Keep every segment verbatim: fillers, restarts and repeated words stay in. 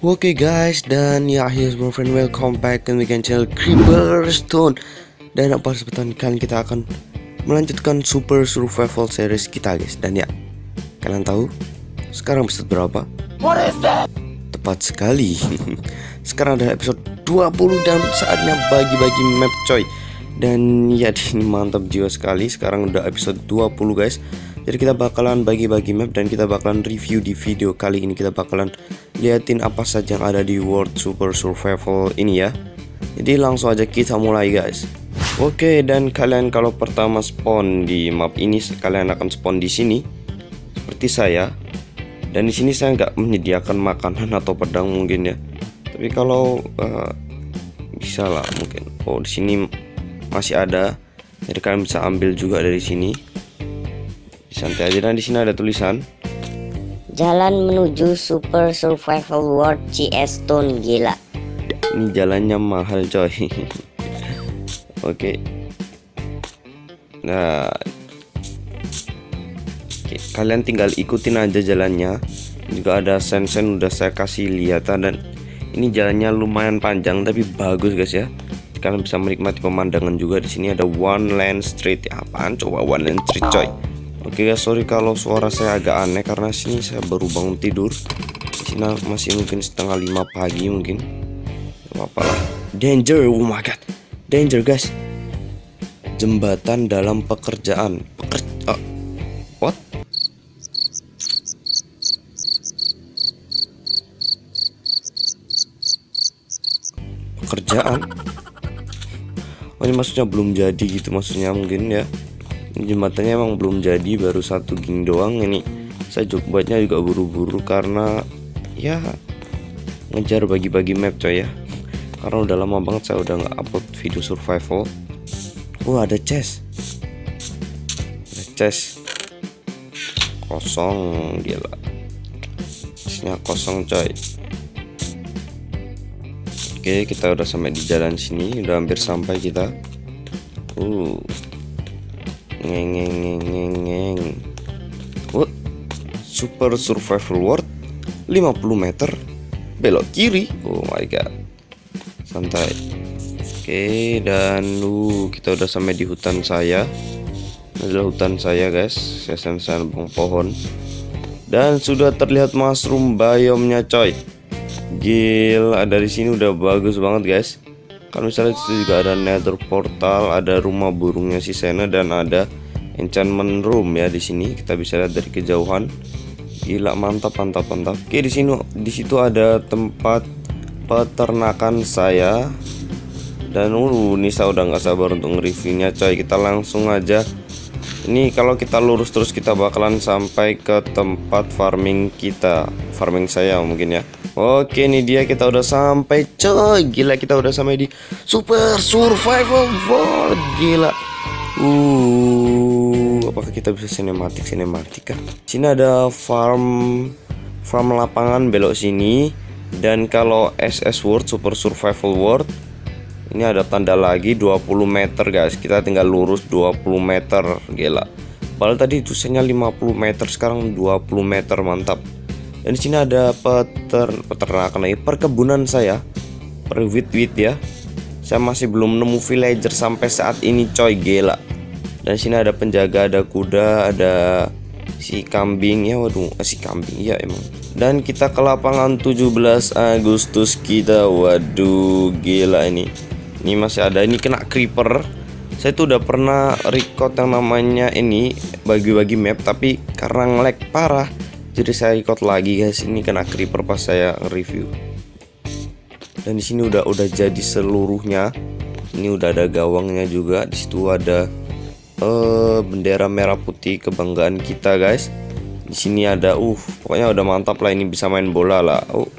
Oke guys, dan ya here's my friend, welcome back and we can channel Creeperstone. Dan apa sebutan kali kita akan melanjutkan Super Survival Series kita guys. Dan ya, kalian tahu sekarang episode berapa? What is that? Tepat sekali. Sekarang adalah episode dua puluh dan saatnya bagi-bagi map coy. Dan ya ini mantap jiwa sekali. Sekarang udah episode dua puluh guys. Jadi kita bakalan bagi-bagi map dan kita bakalan review di video kali ini. Kita bakalan liatin apa saja yang ada di World Super Survival ini ya. Jadi langsung aja kita mulai guys. Oke, dan kalian kalau pertama spawn di map ini, kalian akan spawn di sini seperti saya. Dan di sini saya nggak menyediakan makanan atau pedang mungkin ya. Tapi kalau uh, bisa lah mungkin. Oh, di sini masih ada. Jadi kalian bisa ambil juga dari sini. Santai aja. Dan di sini ada tulisan Jalan menuju Super Survival World C S Stone. Gila. ini jalannya mahal coy. Oke. Nah, oke, kalian tinggal ikutin aja jalannya. Juga ada sen-sen udah saya kasih lihat. Dan ini jalannya lumayan panjang tapi bagus guys ya. Kalian bisa menikmati pemandangan juga. Di sini ada One Land Street. Ya, apaan coba One Land Street coy? Oke guys, sorry kalau suara saya agak aneh karena sini saya baru bangun tidur. Di sini masih mungkin setengah lima pagi mungkin. Apa lah? Danger, oh my god, danger guys. Jembatan dalam pekerjaan. Pekerja, uh, what? Pekerjaan? Oh ini maksudnya belum jadi gitu maksudnya mungkin ya. Jembatannya emang belum jadi, baru satu ging doang. Ini saya juga buatnya juga buru-buru karena ya ngejar bagi-bagi map coy ya. Karena udah lama banget saya udah nggak upload video survival. Oh ada chest, ada chest kosong, gila. Chestnya kosong coy. Oke, kita udah sampai di jalan sini, udah hampir sampai kita. Uh. Ngeng ngeng ngeng ngeng ngeng. What? Super Survival World lima puluh meter belok kiri. Oh my god. Santai. Oke, dan uh kita udah sampai di hutan saya. Ini adalah hutan saya guys. Saya sen-sen bang pohon. Dan sudah terlihat mushroom biome-nya coy. Gila, dari sini udah bagus banget guys. Kalau misalnya itu juga ada nether portal, ada rumah burungnya si Sena, dan ada enchantment room ya di sini. Kita bisa lihat dari kejauhan. Gila, mantap mantap mantap. Oke, di sini di situ ada tempat peternakan saya. Dan uh ini saya udah nggak sabar untuk nge-reviewnya coy. Kita langsung aja. Ini kalau kita lurus terus kita bakalan sampai ke tempat farming kita. Farming saya mungkin ya. Oke, ini dia, kita udah sampai coy. Gila, kita udah sampai di Super Survival World. Gila. Uh, apakah kita bisa sinematik sinematik kah? Sini ada farm farm lapangan belok sini. Dan kalau S S World Super Survival World ini ada tanda lagi dua puluh meter guys. Kita tinggal lurus dua puluh meter. Gila. Padahal tadi tulisannya lima puluh meter, sekarang dua puluh meter, mantap. Dan di sini ada peter peternakan lagi, perkebunan saya, perwit-wit ya. Saya masih belum nemu villager sampai saat ini coy, gila. Dan di sini ada penjaga, ada kuda, ada si kambing ya, waduh, si kambing ya emang. Dan kita ke lapangan tujuh belas Agustus kita, waduh, gila ini. Ini masih ada, ini kena creeper. Saya tuh udah pernah record yang namanya ini bagi-bagi map, tapi karena nge-lag parah. Jadi saya record lagi guys, ini kena creeper pas saya review. Dan di sini udah udah jadi seluruhnya. Ini udah ada gawangnya juga. Di situ ada uh, bendera merah putih kebanggaan kita guys. Di sini ada uh pokoknya udah mantap lah, ini bisa main bola lah. Oh.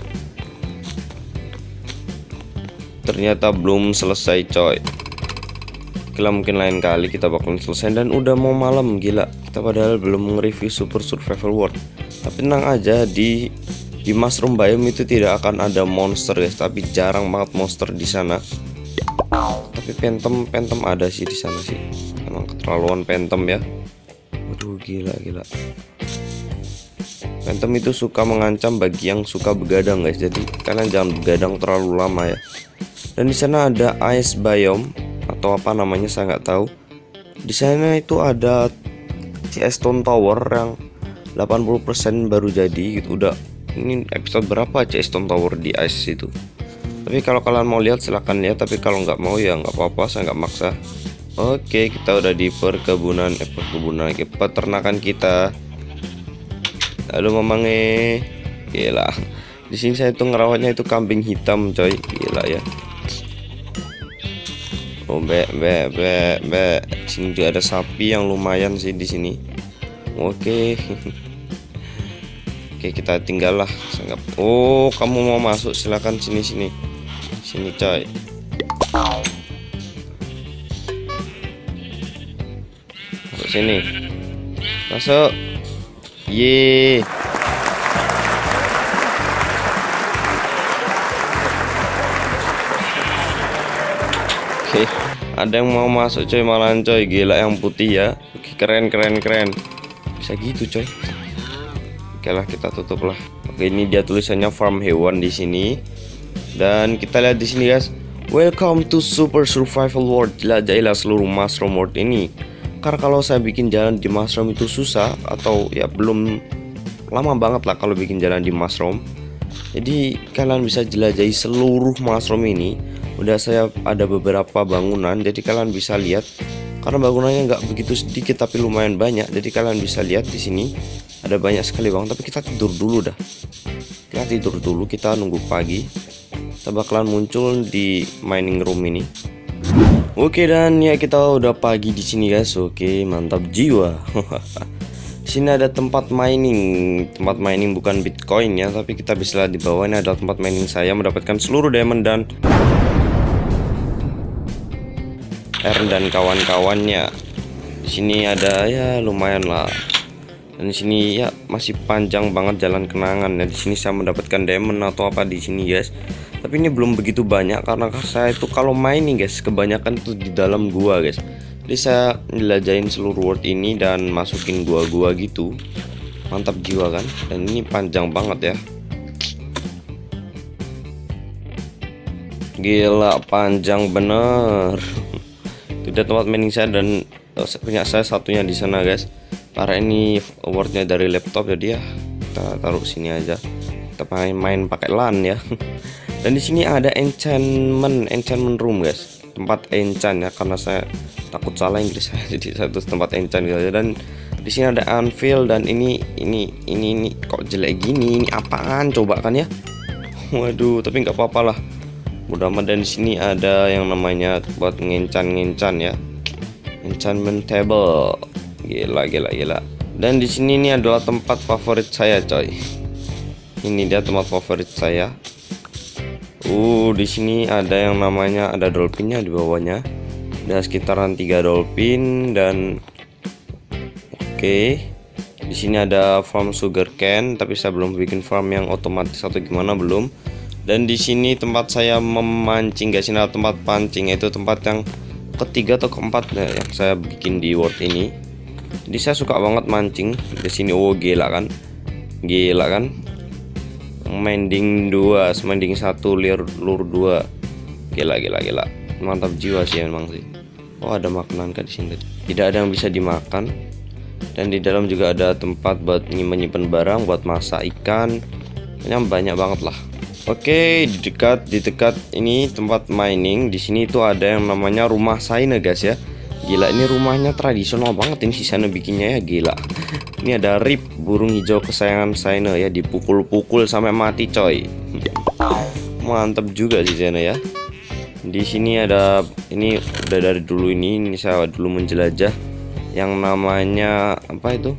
Ternyata belum selesai coy. Gila, mungkin lain kali kita bakalan selesai. Dan udah mau malam, gila. Kita padahal belum nge-review Super Survival World. Tapi tenang aja, di di mushroom biome itu tidak akan ada monster guys. Tapi jarang banget monster di sana. Tapi phantom phantom ada sih di sana sih. Emang keterlaluan phantom ya. Waduh, gila gila. Phantom itu suka mengancam bagi yang suka begadang guys, jadi kalian jangan begadang terlalu lama ya. Dan di sana ada ice biome atau apa namanya saya nggak tahu. Di sana itu ada C S Stone Tower yang delapan puluh persen baru jadi gitu. Udah ini episode berapa C S Stone Tower di ice itu. Tapi kalau kalian mau lihat silahkan lihat, tapi kalau nggak mau ya nggak apa-apa, saya nggak maksa. Oke, kita udah di perkebunan, eh perkebunan, ke peternakan kita. Lalu memange, gila. Di sini saya tuh ngerawatnya itu kambing hitam, coy, gila ya. Oh, be, be, be, be. Sini juga ada sapi yang lumayan sih di sini. Oke. Oke, kita tinggal lah. Oh, kamu mau masuk? Silakan sini sini. Sini, coy. Masuk sini. Masuk. Ye. Oke, ada yang mau masuk coy, malahan coy, gila yang putih ya. Oke, keren keren keren. Bisa gitu coy. Oke lah, kita tutup lah. Oke, ini dia tulisannya farm hewan di sini. Dan kita lihat di sini guys. Welcome to Super Survival World. Jelajahilah seluruh mushroom world ini. Karena kalau saya bikin jalan di mushroom itu susah, atau ya belum lama banget lah kalau bikin jalan di mushroom. Jadi kalian bisa jelajahi seluruh mushroom ini. Udah saya ada beberapa bangunan, jadi kalian bisa lihat. Karena bangunannya nggak begitu sedikit tapi lumayan banyak, jadi kalian bisa lihat di sini ada banyak sekali bang. Tapi kita tidur dulu dah. Kita tidur dulu, kita nunggu pagi. Kita bakalan muncul di mining room ini. Oke, dan ya kita udah pagi di sini guys. Oke, mantap jiwa. Sini ada tempat mining, tempat mining bukan Bitcoin ya, tapi kita bisa lihat di bawah ini ada tempat mining saya mendapatkan seluruh diamond dan R dan kawan-kawannya. Di sini ada ya lumayan lah. Dan di sini ya masih panjang banget jalan kenangan. Dan di sini saya mendapatkan diamond atau apa di sini guys. Tapi ini belum begitu banyak karena saya itu kalau mining guys kebanyakan itu di dalam gua guys. Jadi saya jelajahin seluruh world ini dan masukin gua-gua gitu. Mantap jiwa kan. Dan ini panjang banget ya. Gila panjang bener. Itu dia tempat mining saya dan punya saya satunya di sana guys. Karena ini worldnya dari laptop jadi ya kita taruh sini aja. Kita main-main pakai LAN ya. Dan di sini ada enchantment, enchantment room guys, tempat enchant ya, karena saya takut salah Inggris saya, jadi satu tempat enchant gitu aja. Dan di sini ada anvil dan ini ini ini ini kok jelek gini, ini apaan coba kan ya? Waduh, tapi nggak apa-apa lah. Mudah amat. Dan di sini ada yang namanya buat ngencan-ngencan ya, enchantment table, gila gila gila. Dan di sini ini adalah tempat favorit saya coy. Ini dia tempat favorit saya. Uh, di sini ada yang namanya ada dolphinnya di bawahnya. Ada sekitaran tiga dolphin dan oke. Okay. Di sini ada farm sugar cane, tapi saya belum bikin farm yang otomatis atau gimana belum. Dan di sini tempat saya memancing guys, ini ada tempat pancing, yaitu tempat yang ketiga atau keempat ya, yang saya bikin di world ini. Jadi saya suka banget mancing di sini. Oh gila kan, gila kan. Mending dua, semending satu, lir lur dua, gila gila gila, mantap jiwa sih emang sih. Oh ada makanan kan di sini, tidak ada yang bisa dimakan. Dan di dalam juga ada tempat buat menyimpan barang, buat masak ikan, yang banyak banget lah. Oke, di dekat di dekat ini tempat mining, di sini itu ada yang namanya rumah Saina guys ya. Gila, ini rumahnya tradisional banget ini si Saina bikinnya ya, gila. Ini ada Rip, burung hijau kesayangan Saina ya, dipukul-pukul sampai mati coy. Mantap juga sih Saina ya. Di sini ada, ini udah dari dulu ini, ini saya dulu menjelajah yang namanya apa itu?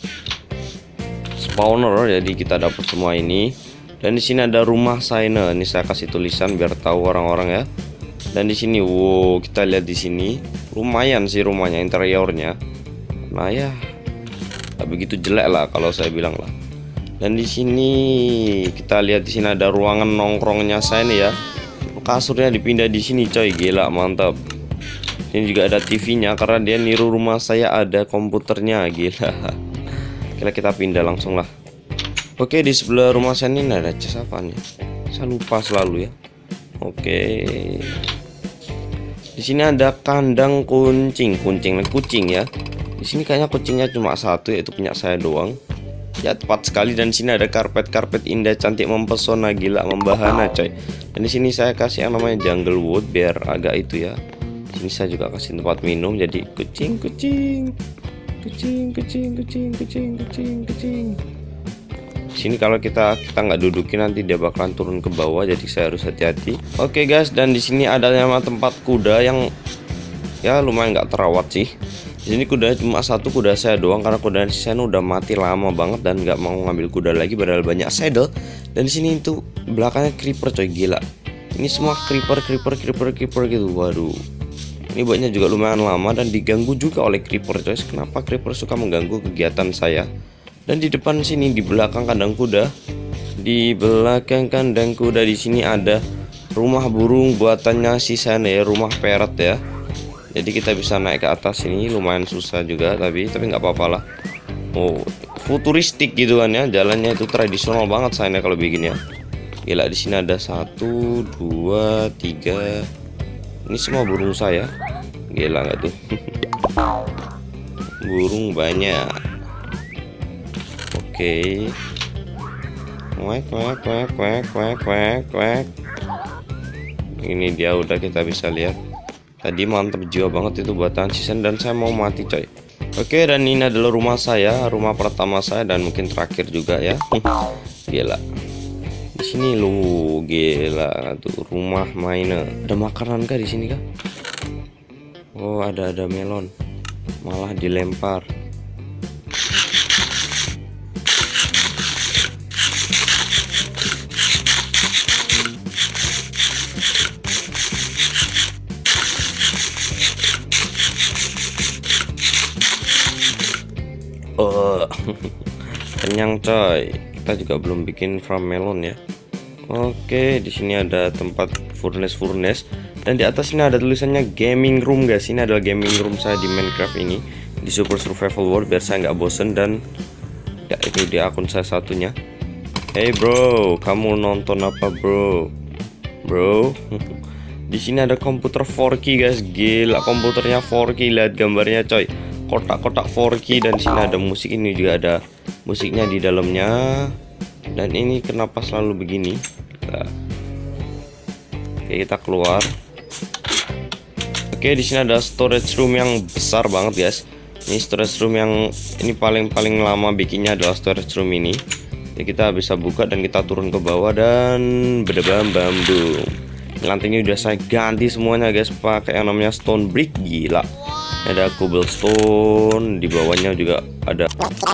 Spawner, jadi kita dapat semua ini. Dan di sini ada rumah Saina, ini saya kasih tulisan biar tahu orang-orang ya. Dan di sini, wow, kita lihat di sini lumayan sih rumahnya, interiornya. Nah ya, tak begitu jelek lah kalau saya bilang lah. Dan di sini kita lihat di sini ada ruangan nongkrongnya saya nih ya. Kasurnya dipindah di sini coy, gila mantap. Ini juga ada T V-nya karena dia niru rumah saya ada komputernya, gila. Kira kita pindah langsung lah. Oke, di sebelah rumah saya ini ada chest apa nih? Saya lupa selalu ya. Oke. Di sini ada kandang kucing, kucing kucing ya. Di sini kayaknya kucingnya cuma satu, yaitu punya saya doang. Ya tepat sekali. Dan di sini ada karpet-karpet indah, cantik, mempesona, gila, membahana coy. Dan di sini saya kasih yang namanya jungle wood biar agak itu ya. Di sini saya juga kasih tempat minum, jadi kucing, kucing, kucing, kucing, kucing, kucing, kucing, kucing. Sini kalau kita kita nggak dudukin nanti dia bakalan turun ke bawah, jadi saya harus hati-hati. Oke guys, dan di sini ada nama tempat kuda yang ya lumayan nggak terawat sih. Di sini kuda cuma satu, kuda saya doang karena kuda saya udah mati lama banget dan nggak mau ngambil kuda lagi padahal banyak saddle. Dan di sini itu belakangnya creeper coy, gila. Ini semua creeper creeper creeper creeper gitu. Waduh. Ini buatnya juga lumayan lama dan diganggu juga oleh creeper coy. Kenapa creeper suka mengganggu kegiatan saya? Dan di depan sini di belakang kandang kuda, di belakang kandang kuda di sini ada rumah burung buatannya si sana ya, rumah parrot ya. Jadi kita bisa naik ke atas ini, lumayan susah juga tapi tapi nggak apa-apa lah. Oh, futuristik gitu kan ya, jalannya itu tradisional banget sana kalau bikin ya. Gila, di sini ada satu, dua, tiga. Ini semua burung saya. Gila nggak tuh? Burung banyak. Oke. Wek wek wek wek wek wek wek. Ini dia udah kita bisa lihat. Tadi mantep jiwa banget itu buatan season dan saya mau mati coy. Oke, dan ini adalah rumah saya, rumah pertama saya dan mungkin terakhir juga ya. Gila. Di sini lu gila tuh rumah mainnya. Ada makanan kah di sini kah? Oh, ada ada melon. Malah dilempar. Oh, kenyang coy. Kita juga belum bikin farm melon ya. Oke, di sini ada tempat furnace furnace dan di atas ini ada tulisannya gaming room guys. Ini adalah gaming room saya di Minecraft ini di Super Survival World biar saya nggak bosen. Dan ya itu di akun saya satunya. Hey bro, kamu nonton apa bro? Bro, di sini ada komputer four K guys. Gila, komputernya four K, lihat gambarnya coy. Kotak-kotak four K dan di sini ada musik, ini juga ada musiknya di dalamnya. Dan ini kenapa selalu begini? Nah. Oke, kita keluar. Oke, di sini ada storage room yang besar banget guys. Ini storage room yang ini paling-paling lama bikinnya adalah storage room ini. Jadi kita bisa buka dan kita turun ke bawah dan bedebam bambu. Lantainya udah saya ganti semuanya guys pakai yang namanya stone brick, gila. Ada cobblestone, di bawahnya juga ada.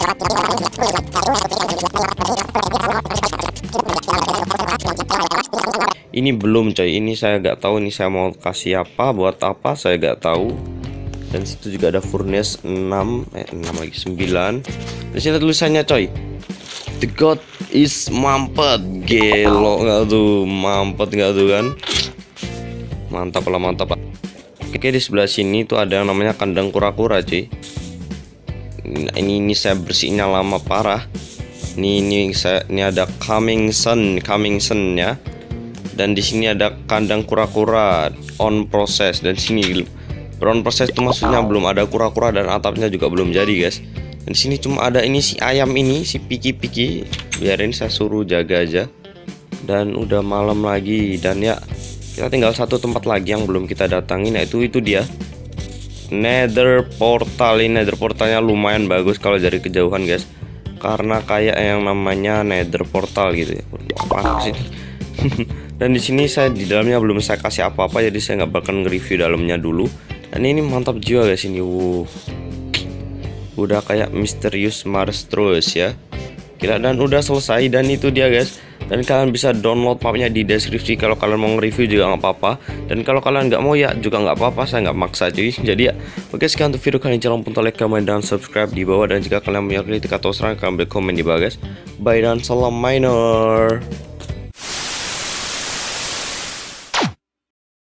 Ini belum coy, ini saya nggak tahu ini saya mau kasih apa, buat apa saya nggak tahu. Dan situ juga ada furnace enam, eh enam lagi sembilan. Di sini tulisannya coy, the god is mampet. Gelo nggak tuh, mampet nggak tuh kan? Mantap lah, mantap pak. Oke, di sebelah sini tuh ada yang namanya kandang kura-kura cuy. Ini ini saya bersihnya lama parah. Ini ini saya ini ada coming sun, coming sun ya. Dan di sini ada kandang kura-kura on process dan sini on process itu maksudnya belum ada kura-kura dan atapnya juga belum jadi guys. Dan sini cuma ada ini si ayam ini, si piki-piki. Biarin saya suruh jaga aja. Dan udah malam lagi dan ya kita tinggal satu tempat lagi yang belum kita datangin, yaitu itu dia Nether Portal. Ini Nether Portalnya lumayan bagus kalau dari kejauhan guys, karena kayak yang namanya Nether Portal gitu ya. Apa sih? Dan di sini saya di dalamnya belum saya kasih apa-apa, jadi saya nggak bakal nge-review dalamnya dulu. Dan ini mantap jiwa guys ini. Wow. Udah kayak misterius Mars terus ya. Gila, dan udah selesai dan itu dia guys. Dan kalian bisa download mapnya di deskripsi kalau kalian mau nge-review juga nggak apa-apa. Dan kalau kalian nggak mau ya juga nggak apa-apa, saya nggak maksa cuy. Jadi ya oke, sekian untuk video kali ini. Jangan lupa like, comment, dan subscribe di bawah. Dan jika kalian punya kritik atau saran, kalian boleh komen di bawah guys. Bye dan salam miner.